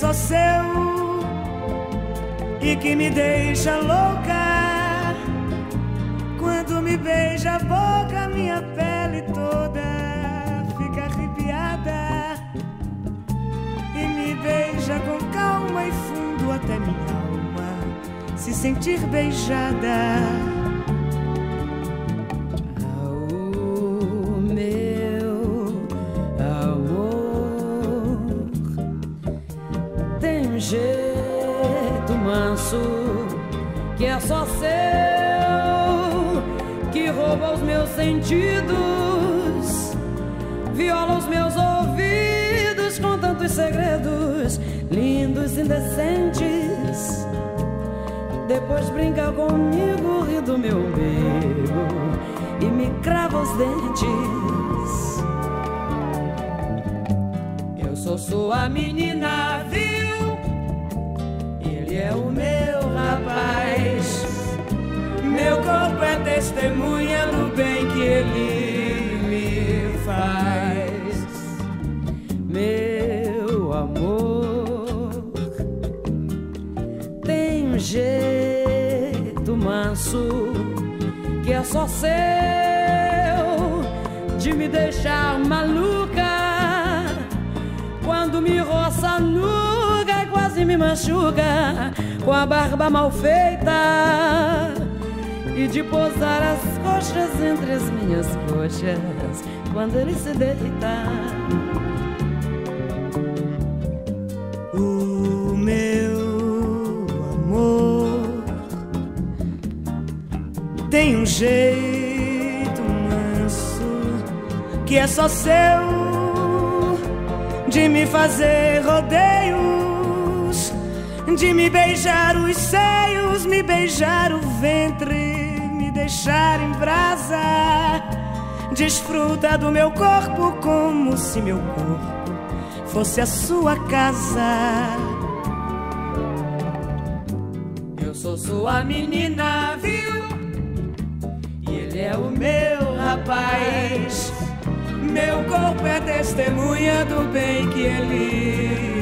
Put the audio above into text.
só seu e que me deixa louca. Quando me beija a boca, minha pele toda fica arrepiada e me beija com calma e fundo até minha alma se sentir beijada. Jeito manso que é só seu, que rouba os meus sentidos, viola os meus ouvidos com tantos segredos lindos e indecentes. Depois brinca comigo, ri do meu umbigo e me crava os dentes. Eu sou sua menina, viu? Ele é o meu rapaz. Meu corpo é testemunha do bem que ele me faz. Meu amor tem um jeito manso que é só seu, de me deixar maluca. Quando me roça nuga e quase me machuca com a barba mal feita, e de pousar as coxas entre as minhas coxas quando ele se deita. O meu amor tem um jeito manso que é só seu, de me fazer rodeios, de me beijar os seios, me beijar o ventre, me deixar em brasa. Desfruta do meu corpo como se meu corpo fosse a sua casa. Eu sou sua menina, viu? E ele é o meu rapaz. Meu corpo é testemunha do bem que ele